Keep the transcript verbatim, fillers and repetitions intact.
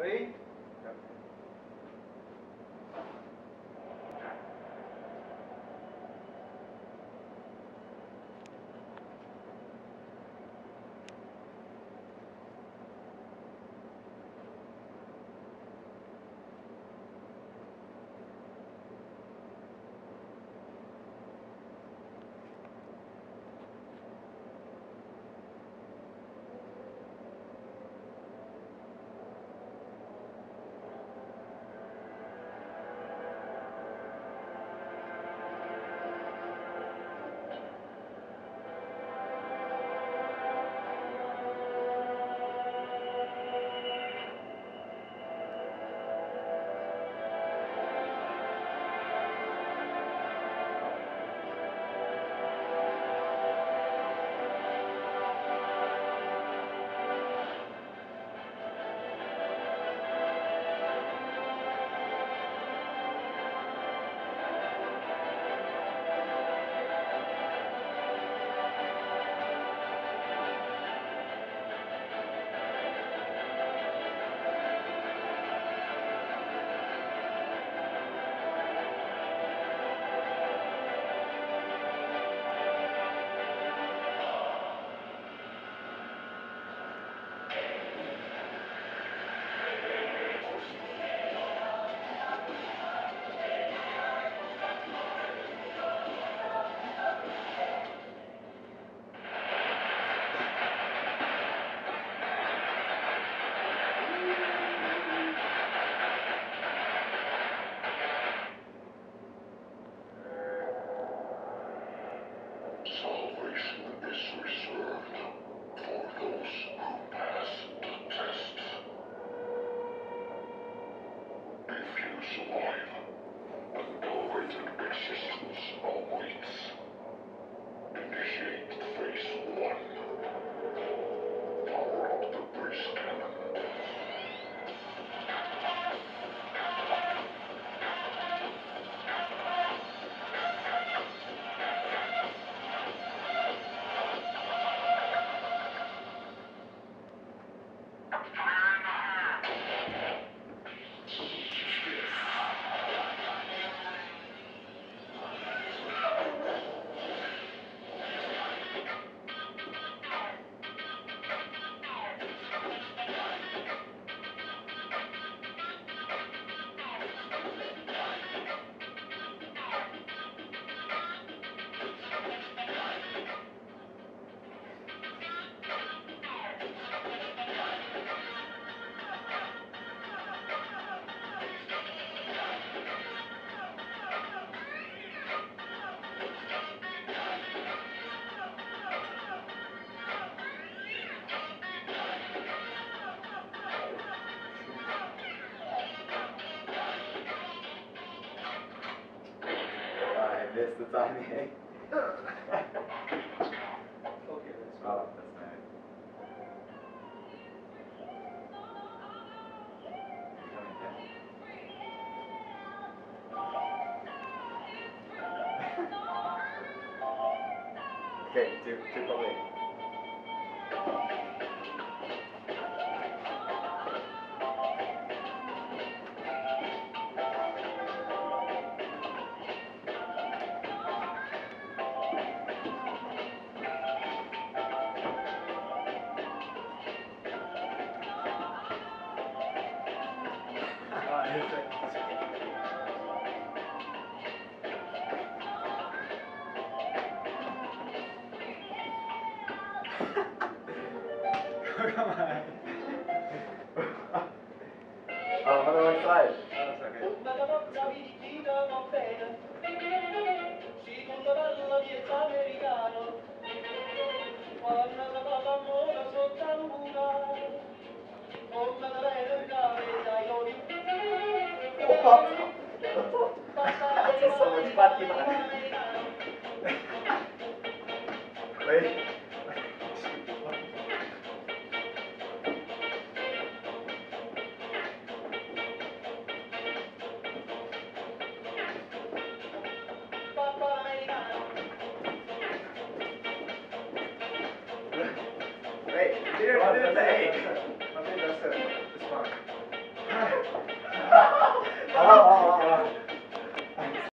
Ready? Salvation is reserved for those who pass the test. If you survive, accelerated existence awaits. Initiate phase one. Power up the bridge cannon. I missed the timing. Okay, that's Oh, that's nice. Coming down. Okay, two, two probably. Come on. Oh, I'm on the wrong side. That's okay. Just so much Fatima. Wait. Wait, you didn't Come on, do the that's it, thing. that's it. I think that's it. It's fine. Alright.